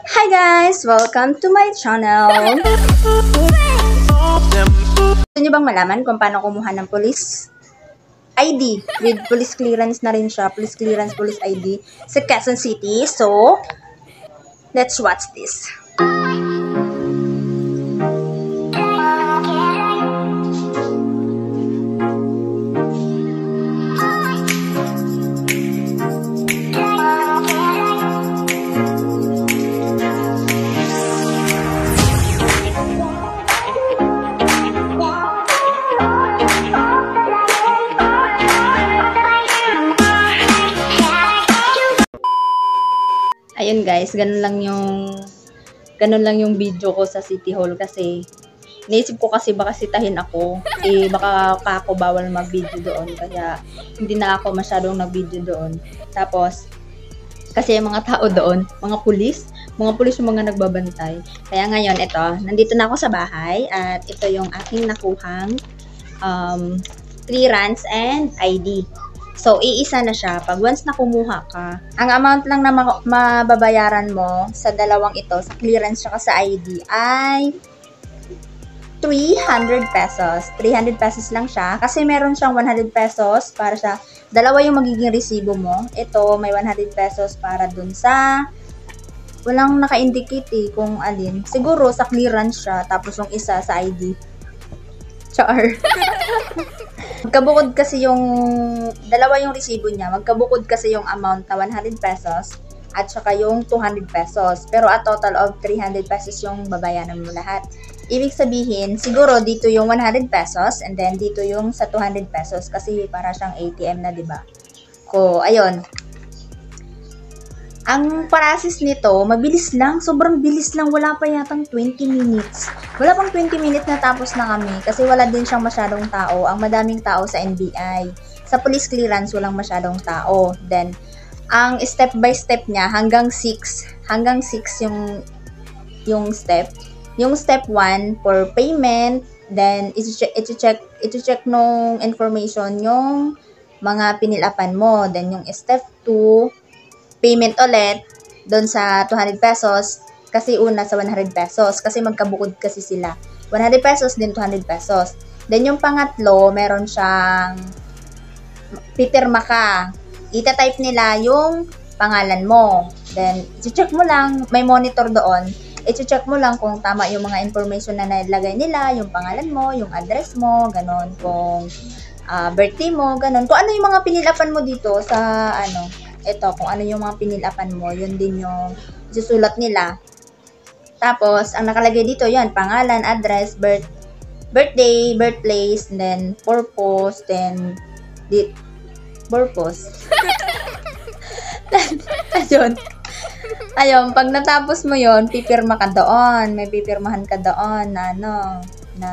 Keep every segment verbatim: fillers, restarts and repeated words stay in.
Hi guys! Welcome to my channel! Gusto nyo bang malaman kung paano kumuha ng police I D? With police clearance na rin siya. Police clearance, police I D sa Quezon City. So, let's watch this. Ayun guys, ganun lang yung ganun lang yung video ko sa City Hall kasi naisip ko kasi baka sitahin ako, eh baka pa ako bawal mag-video doon kaya hindi na ako masyadong nag-video doon. Tapos kasi yung mga tao doon, mga pulis, mga pulis yung mga nagbabantay. Kaya ngayon ito, nandito na ako sa bahay at ito yung aking nakuhang um, clearance and I D. So, iisa na siya. Pag once na kumuha ka, ang amount lang na mababayaran mo sa dalawang ito, sa clearance at sa I D, ay three hundred pesos. three hundred pesos lang siya. Kasi meron siyang one hundred pesos para sa, dalawa yung magiging resibo mo. Ito, may one hundred pesos para dun sa, walang naka-indicate eh kung alin. Siguro sa clearance siya, tapos yung isa sa I D. Char. Magkabukod kasi yung, dalawa yung resibo niya, magkabukod kasi yung amount na one hundred pesos at saka yung two hundred pesos. Pero a total of three hundred pesos yung babayaran mo lahat. Ibig sabihin, siguro dito yung one hundred pesos and then dito yung sa two hundred pesos kasi para siyang A T M na, diba? Ko, ayun. Ang process nito, mabilis lang. Sobrang bilis lang. Wala pa yatang twenty minutes. Wala pang twenty minutes na tapos na kami. Kasi wala din siyang masyadong tao. Ang madaming tao sa N B I. Sa police clearance, walang masyadong tao. Then, ang step by step niya, hanggang six. Hanggang six yung, yung step. Yung step one, for payment. Then, iti-check, iti-check, iti-check nung information yung mga pinilapan mo. Then, yung step two, payment ulit doon sa two hundred pesos kasi una sa one hundred pesos kasi magkabukod kasi sila. one hundred pesos din two hundred pesos. Then yung pangatlo, meron siyang pipirma ka. Ita-type nila yung pangalan mo. Then i-check mo lang, may monitor doon. I-check mo lang kung tama yung mga information na nilagay nila, yung pangalan mo, yung address mo, ganon, kung uh, birthday mo, ganon. Kung ano yung mga pinilapan mo dito sa ano, ito, kung ano yung mga pinilapan mo, yun din yung susulat nila. Tapos, ang nakalagay dito, yan, pangalan, address, birth, birthday, birthplace, and then purpose, then date, purpose. Ayun. Ayun, pag natapos mo yun, pipirma ka doon. May pipirmahan ka doon na ano, na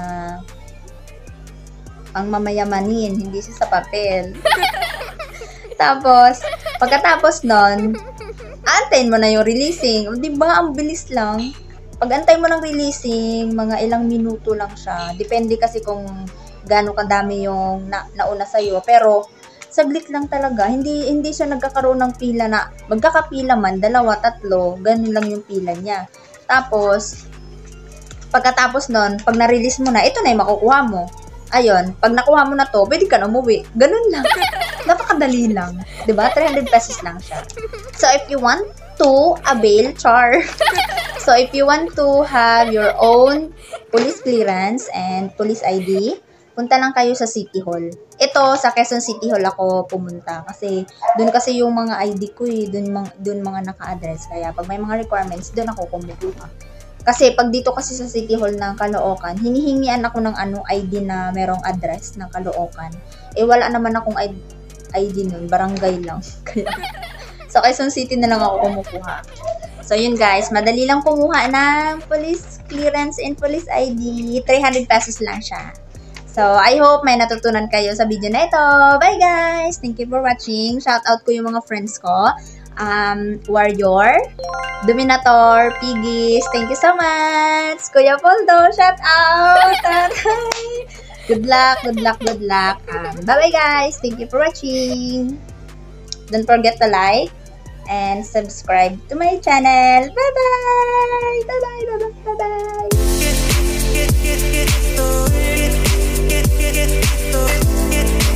pang mamayamanin, hindi siya sa papel. Tapos, pagkatapos nun, antayin mo na yung releasing. O, diba? Ang bilis lang. Pag antay mo ng releasing, mga ilang minuto lang siya. Depende kasi kung gaano kadami yung na, nauna sa'yo. Pero, saglit lang talaga. Hindi hindi siya nagkakaroon ng pila na, magkakapila man, dalawa, tatlo, ganun lang yung pila niya. Tapos, pagkatapos nun, pag na-release mo na, ito na yung makukuha mo. Ayun, pag nakuha mo na to, pwede ka na umuwi. Ganun lang. Napakadali lang. Diba? three hundred pesos lang siya. So, if you want to avail, char. So, if you want to have your own police clearance and police I D, punta lang kayo sa City Hall. Ito, sa Quezon City Hall ako pumunta. Kasi, dun kasi yung mga I D ko eh. Dun, dun mga naka-address. Kaya, pag may mga requirements, dun ako kumukuha. Kasi pag dito kasi sa City Hall ng Caloocan, hinihingian ako ng ano I D na merong address ng Caloocan. Eh wala naman akong I D nun, barangay lang. Kaya so Quezon City na lang ako kumukuha. So yun guys, madali lang kumuha ng police clearance and police I D. three hundred pesos lang siya. So I hope may natutunan kayo sa video na ito. Bye guys! Thank you for watching. Shout out ko yung mga friends ko. Um, Warrior, Dominator, Piggies, thank you so much! Kuya Poldo, shout out! Good luck, good luck, good luck. Um, bye bye guys! Thank you for watching! Don't forget to like, and subscribe to my channel. Bye-bye! Bye-bye! Bye-bye! Bye-bye!